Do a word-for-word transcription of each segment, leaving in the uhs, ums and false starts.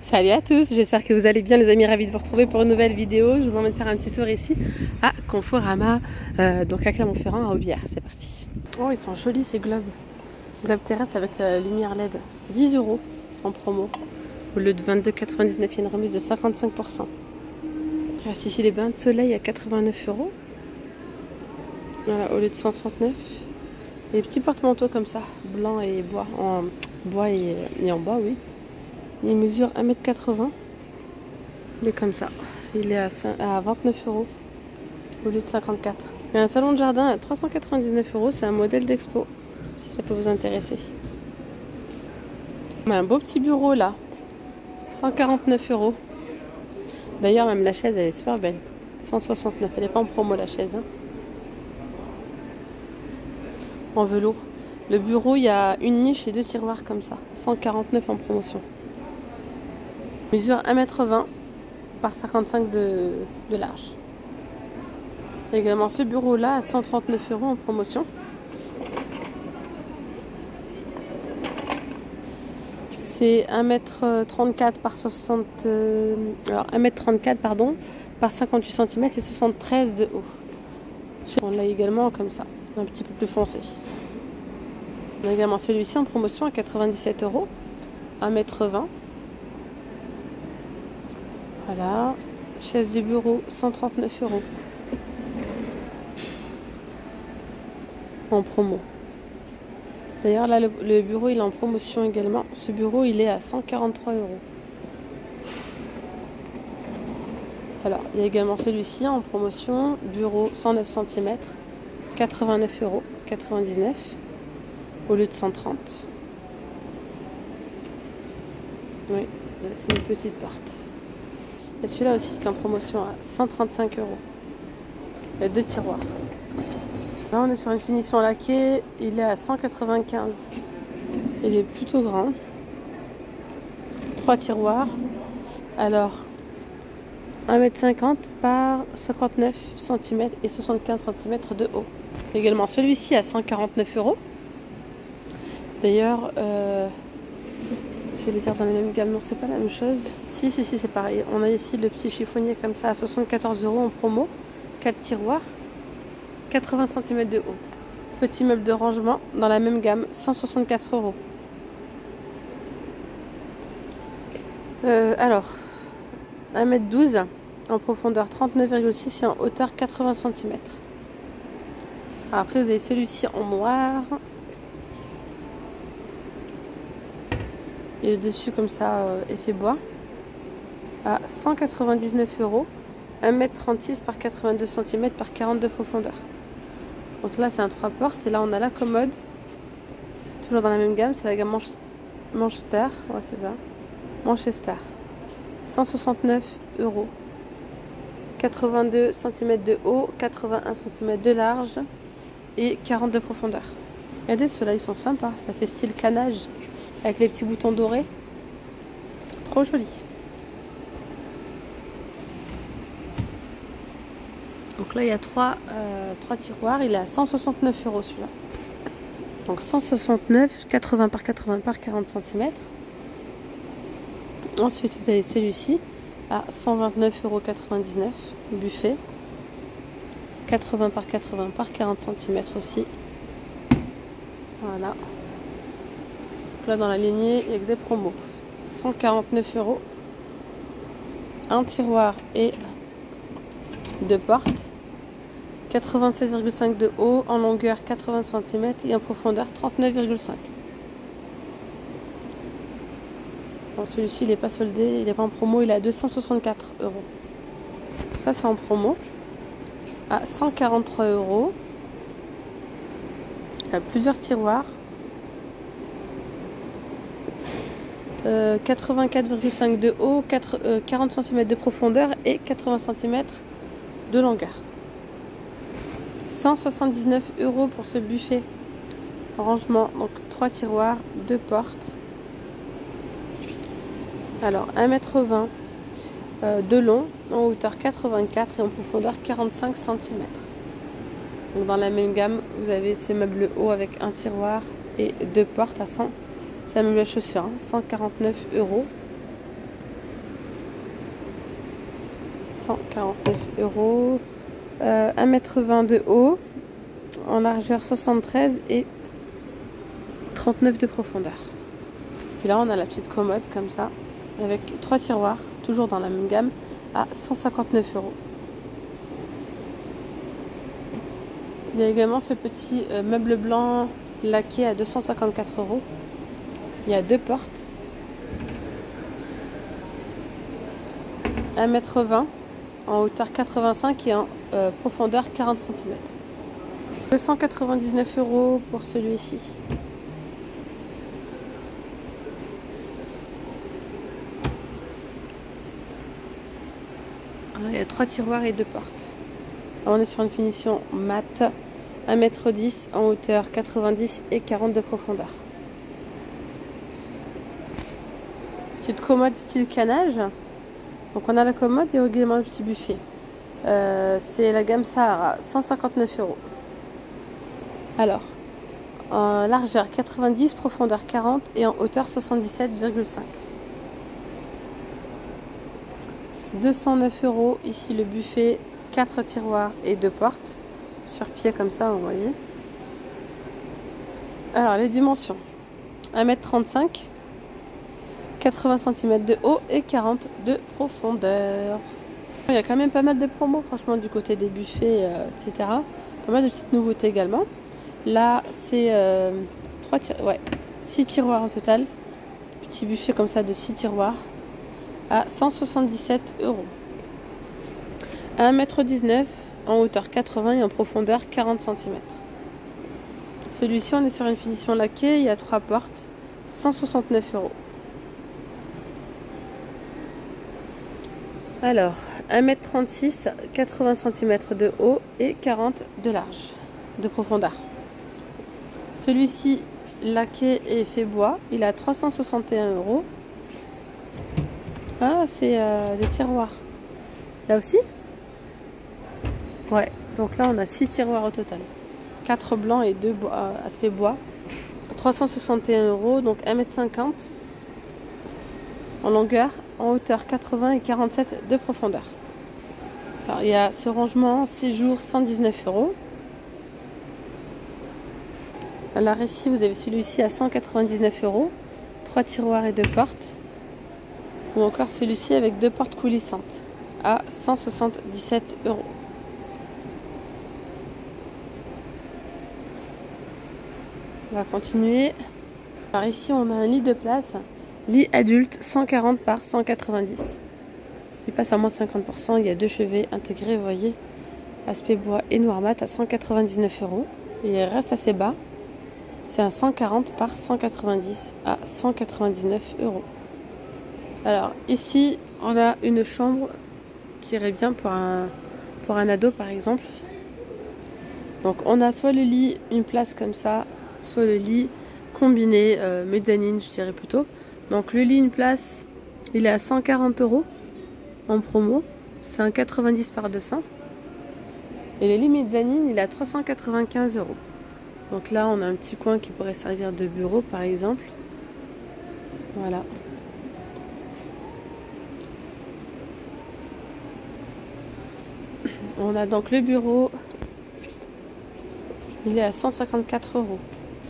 Salut à tous, j'espère que vous allez bien les amis, ravis de vous retrouver pour une nouvelle vidéo. Je vous emmène faire un petit tour ici à Conforama, euh, donc à Clermont-Ferrand, à Aubière. C'est parti. Oh, ils sont jolis ces globes. Globe terrestre avec la lumière L E D. dix euros en promo. Au lieu de vingt-deux quatre-vingt-dix-neuf, il y a une remise de cinquante-cinq pour cent. Il reste ici les bains de soleil à quatre-vingt-neuf euros. Voilà, au lieu de cent trente-neuf. Et des petits porte-manteaux comme ça, blanc et bois. En bois et, et en bois, oui. Il mesure un mètre quatre-vingts. Il est comme ça. Il est à vingt-neuf euros au lieu de cinquante-quatre. Il y a un salon de jardin à trois cent quatre-vingt-dix-neuf euros. C'est un modèle d'expo, si ça peut vous intéresser. On a un beau petit bureau là. cent quarante-neuf euros. D'ailleurs, même la chaise, elle est super belle. cent soixante-neuf. Elle n'est pas en promo la chaise. Hein. En velours. Le bureau, il y a une niche et deux tiroirs comme ça. cent quarante-neuf en promotion. Mesure un mètre vingt par cinquante-cinq de, de large. Il y a également ce bureau là à cent trente-neuf euros en promotion. C'est un mètre trente-quatre par soixante, euh, alors un mètre trente-quatre pardon, par cinquante-huit centimètres et soixante-treize de haut. On l'a également comme ça, un petit peu plus foncé. On a également celui-ci en promotion à quatre-vingt-dix-sept euros, un mètre vingt. Voilà, chaise de bureau, cent trente-neuf euros. En promo. D'ailleurs, là, le, le bureau, il est en promotion également. Ce bureau, il est à cent quarante-trois euros. Alors, il y a également celui-ci en promotion. Bureau, cent neuf centimètres, quatre-vingt-neuf euros quatre-vingt-dix-neuf au lieu de cent trente. Oui, c'est une petite porte. Et celui-là aussi qui est en promotion à cent trente-cinq euros. Il y a deux tiroirs. Là, on est sur une finition laquée. Il est à cent quatre-vingt-quinze. Il est plutôt grand. Trois tiroirs. Alors, un mètre cinquante par cinquante-neuf centimètres et soixante-quinze centimètres de haut. Également celui-ci à cent quarante-neuf euros. D'ailleurs, euh, je vais les dire dans la même gamme. Non, c'est pas la même chose. Si, si, si, c'est pareil. On a ici le petit chiffonnier comme ça à soixante-quatorze euros en promo. quatre tiroirs. quatre-vingts centimètres de haut. Petit meuble de rangement dans la même gamme, cent soixante-quatre euros. Euh, alors, un mètre douze en profondeur trente-neuf virgule six et en hauteur quatre-vingts centimètres. Après, vous avez celui-ci en noir. Et le dessus, comme ça, euh, effet bois. À cent quatre-vingt-dix-neuf euros. un mètre trente-six par quatre-vingt-deux centimètres par quarante de profondeur. Donc là, c'est un trois portes. Et là, on a la commode. Toujours dans la même gamme. C'est la gamme Manche... Manchester. Ouais, c'est ça. Manchester. cent soixante-neuf euros. quatre-vingt-deux centimètres de haut, quatre-vingt-un centimètres de large et quarante de profondeur. Regardez, ceux-là, ils sont sympas. Ça fait style canage avec les petits boutons dorés. Trop joli. Donc là, il y a trois, euh, trois tiroirs. Il est à cent soixante-neuf euros celui-là. Donc cent soixante-neuf, quatre-vingts par quatre-vingts par quarante centimètres. Ensuite, vous avez celui-ci à cent vingt-neuf euros quatre-vingt-dix-neuf. Buffet. quatre-vingts par quatre-vingts par quarante centimètres aussi. Voilà. Donc là, dans la lignée, il y a que des promos. cent quarante-neuf euros. Un tiroir et deux portes. quatre-vingt-seize virgule cinq de haut, en longueur quatre-vingts centimètres et en profondeur trente-neuf virgule cinq. Bon, celui-ci, il n'est pas soldé, il n'est pas en promo, il est à deux cent soixante-quatre euros. Ça, c'est en promo. À cent quarante-trois euros. Il y a plusieurs tiroirs. Euh, quatre-vingt-quatre virgule cinq de haut, quatre, euh, quarante centimètres de profondeur et quatre-vingts centimètres de longueur. cent soixante-dix-neuf euros pour ce buffet. Rangement, donc trois tiroirs, deux portes. Alors, un mètre vingt euh, de long, en hauteur quatre-vingt-quatre et en profondeur quarante-cinq centimètres. Donc, dans la même gamme, vous avez ce meuble haut avec un tiroir et deux portes à cent. C'est un meuble à chaussures, hein, cent quarante-neuf euros. cent quarante-neuf euros. Euh, un mètre vingt de haut, en largeur soixante-treize et trente-neuf de profondeur. Puis là on a la petite commode comme ça, avec trois tiroirs, toujours dans la même gamme, à cent cinquante-neuf euros. Il y a également ce petit euh, meuble blanc laqué à deux cent cinquante-quatre euros. Il y a deux portes. un mètre vingt en hauteur quatre-vingt-cinq et en euh, profondeur quarante centimètres. deux cent quatre-vingt-dix-neuf euros pour celui-ci. Il y a trois tiroirs et deux portes. Alors on est sur une finition mat, un mètre dix en hauteur quatre-vingt-dix et quarante de profondeur. Petite commode style canage. Donc on a la commode et également le petit buffet. Euh, c'est la gamme Sahara, cent cinquante-neuf euros. Alors, en largeur quatre-vingt-dix, profondeur quarante et en hauteur soixante-dix-sept virgule cinq. deux cent neuf euros. Ici le buffet, quatre tiroirs et deux portes. Sur pied comme ça, vous voyez. Alors les dimensions. un mètre trente-cinq. quatre-vingts centimètres de haut et quarante de profondeur. Il y a quand même pas mal de promos franchement du côté des buffets, euh, et cetera. Pas mal de petites nouveautés également. Là c'est euh, ouais, six tiroirs au total. Petit buffet comme ça de six tiroirs à cent soixante-dix-sept euros. un mètre dix-neuf en hauteur quatre-vingts et en profondeur quarante centimètres. Celui-ci on est sur une finition laquée, il y a trois portes, cent soixante-neuf euros. Alors, un mètre trente-six, quatre-vingts centimètres de haut et quarante de large, de profondeur. Celui-ci, laqué et fait bois, il est à trois cent soixante et un euros. Ah, c'est euh, des tiroirs. Là aussi? Ouais, donc là on a six tiroirs au total. quatre blancs et deux bois, euh, aspect bois. trois cent soixante et un euros, donc un mètre cinquante en longueur, en hauteur quatre-vingts et quarante-sept de profondeur. Alors il y a ce rangement séjour cent dix-neuf euros. Alors ici vous avez celui-ci à cent quatre-vingt-dix-neuf euros, trois tiroirs et deux portes. Ou encore celui-ci avec deux portes coulissantes à cent soixante-dix-sept euros. On va continuer. Alors ici on a un lit de place. Lit adulte cent quarante par cent quatre-vingt-dix. Il passe à moins cinquante pour cent. Il y a deux chevets intégrés, vous voyez. Aspect bois et noir mat à cent quatre-vingt-dix-neuf euros. Et il reste assez bas. C'est un cent quarante par cent quatre-vingt-dix à cent quatre-vingt-dix-neuf euros. Alors ici, on a une chambre qui irait bien pour un, pour un ado par exemple. Donc on a soit le lit, une place comme ça, soit le lit combiné, euh, mezzanine je dirais plutôt. Donc le lit, une place, il est à cent quarante euros en promo. C'est un quatre-vingt-dix par deux cents. Et le lit mezzanine, il est à trois cent quatre-vingt-quinze euros. Donc là, on a un petit coin qui pourrait servir de bureau par exemple. Voilà. On a donc le bureau. Il est à cent cinquante-quatre euros.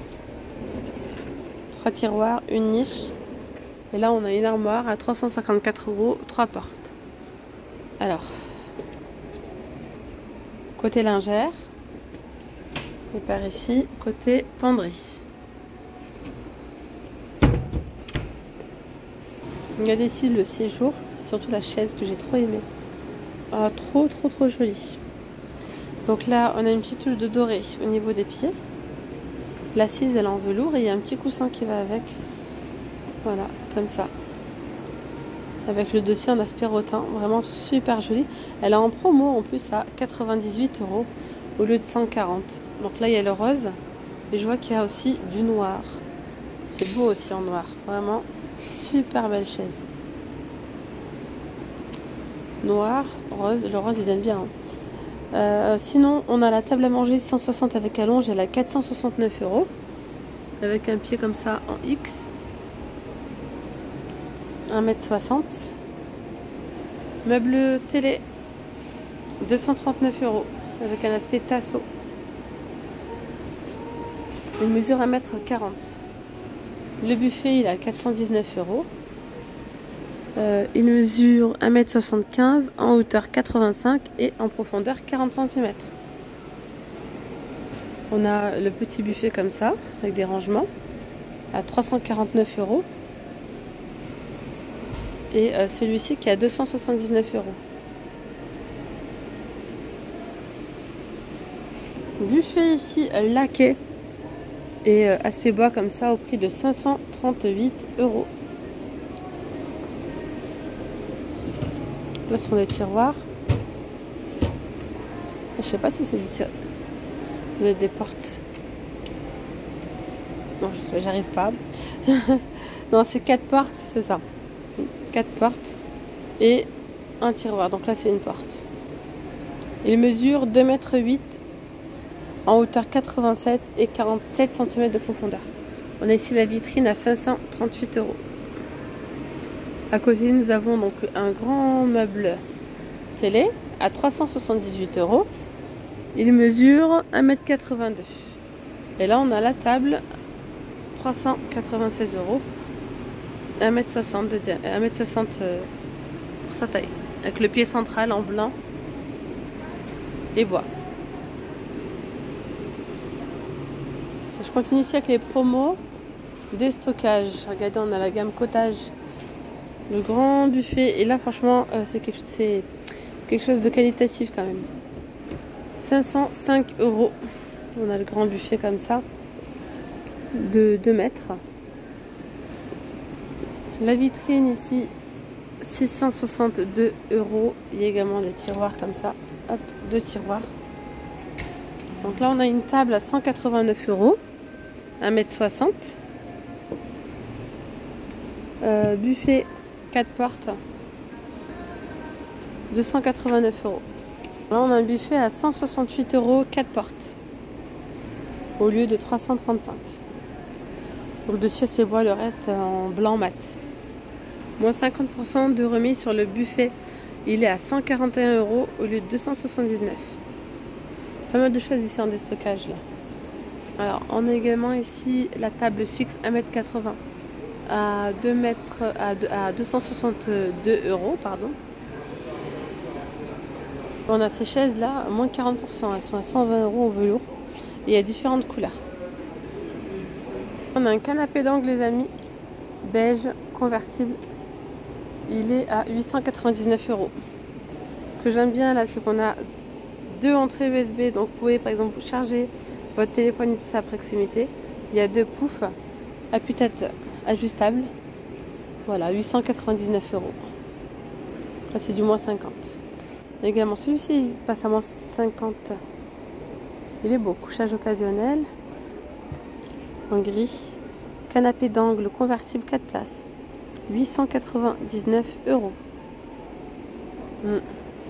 Trois tiroirs, une niche. Et là, on a une armoire à trois cent cinquante-quatre euros, trois portes. Alors, côté lingère. Et par ici, côté penderie. Regardez ici le séjour. C'est surtout la chaise que j'ai trop aimée. Ah, trop, trop, trop jolie. Donc là, on a une petite touche de doré au niveau des pieds. L'assise, elle est en velours et il y a un petit coussin qui va avec. Voilà, comme ça. Avec le dossier en aspect rotin. Vraiment super joli. Elle est en promo en plus à quatre-vingt-dix-huit euros au lieu de cent quarante. Donc là, il y a le rose. Et je vois qu'il y a aussi du noir. C'est beau aussi en noir. Vraiment, super belle chaise. Noir, rose. Le rose, il donne bien. Hein. Euh, sinon, on a la table à manger cent soixante avec allonge. Elle a quatre cent soixante-neuf euros. Avec un pied comme ça en X. un mètre soixante. Meuble télé deux cent trente-neuf euros avec un aspect tasso. Il mesure un mètre quarante. Le buffet, il est à quatre cent dix-neuf euros. Euh, il mesure un mètre soixante-quinze, en hauteur quatre-vingt-cinq et en profondeur quarante centimètres. On a le petit buffet comme ça, avec des rangements, à trois cent quarante-neuf euros. Et euh, celui-ci qui est à deux cent soixante-dix-neuf euros. Buffet ici laqué et euh, aspect bois comme ça au prix de cinq cent trente-huit euros. Là sont les tiroirs. Je sais pas si c'est du... des portes. Non, je sais, j'arrive pas. Non, c'est quatre portes, c'est ça. Quatre portes et un tiroir. Donc là, c'est une porte. Il mesure deux mètres huit en hauteur quatre-vingt-sept et quarante-sept centimètres de profondeur. On a ici la vitrine à cinq cent trente-huit euros. À côté, nous avons donc un grand meuble télé à trois cent soixante-dix-huit euros. Il mesure un mètre quatre-vingt-deux. Et là, on a la table, trois cent quatre-vingt-seize euros. un mètre soixante de diamètre, un mètre soixante pour sa taille. Avec le pied central en blanc et bois. Je continue ici avec les promos des stockages. Regardez, on a la gamme cottage. Le grand buffet. Et là, franchement, euh, c'est quelque, quelque chose de qualitatif quand même. cinq cent cinq euros. On a le grand buffet comme ça. De deux mètres. La vitrine ici, six cent soixante-deux euros. Il y a également les tiroirs comme ça. Hop, deux tiroirs. Donc là, on a une table à cent quatre-vingt-neuf euros. un mètre soixante. Euh, buffet quatre portes. deux cent quatre-vingt-neuf euros. Là, on a un buffet à cent soixante-huit euros, quatre portes. Au lieu de trois cent trente-cinq. Donc dessus, aspect bois, le reste en blanc mat. Moins cinquante pour cent de remise sur le buffet. Il est à cent quarante et un euros au lieu de deux cent soixante-dix-neuf. Pas mal de choses ici en déstockage là. Alors, on a également ici la table fixe un mètre quatre-vingts à deux mètres à deux cent soixante-deux euros, pardon. On a ces chaises là à moins quarante pour cent, elles sont à cent vingt euros en velours et il y a différentes couleurs. On a un canapé d'angle les amis, beige, convertible. Il est à huit cent quatre-vingt-dix-neuf euros. Ce que j'aime bien là, c'est qu'on a deux entrées U S B, donc vous pouvez par exemple charger votre téléphone et tout ça à proximité. Il y a deux poufs, appuie-tête ajustable. Voilà, huit cent quatre-vingt-dix-neuf euros. Là, c'est du moins cinquante. Également, celui-ci il passe à moins cinquante. Il est beau, couchage occasionnel en gris. Canapé d'angle convertible quatre places. huit cent quatre-vingt-dix-neuf euros. Hmm.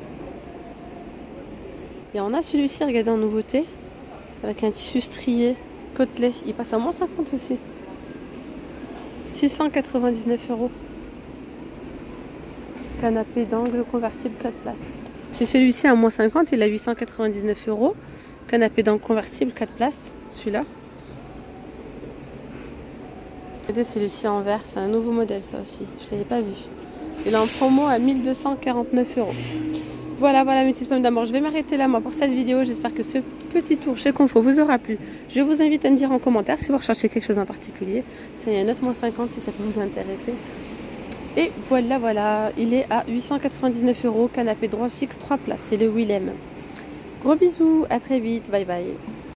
Et on a celui-ci, regardez en nouveauté, avec un tissu strié côtelé. Il passe à moins cinquante aussi. six cent quatre-vingt-dix-neuf euros. Canapé d'angle convertible quatre places. C'est celui-ci à moins cinquante, il a huit cent quatre-vingt-dix-neuf euros. Canapé d'angle convertible quatre places, celui-là. Regardez celui-ci en vert, c'est un nouveau modèle ça aussi, je ne l'avais pas vu. Il est en promo à mille deux cent quarante-neuf euros. Voilà, voilà mes petites pommes d'amour, je vais m'arrêter là moi pour cette vidéo. J'espère que ce petit tour chez Confo vous aura plu. Je vous invite à me dire en commentaire si vous recherchez quelque chose en particulier. Tiens, il y a un autre moins cinquante si ça peut vous intéresser. Et voilà, voilà, il est à huit cent quatre-vingt-dix-neuf euros, canapé droit fixe trois places, c'est le Willem. Gros bisous, à très vite, bye bye.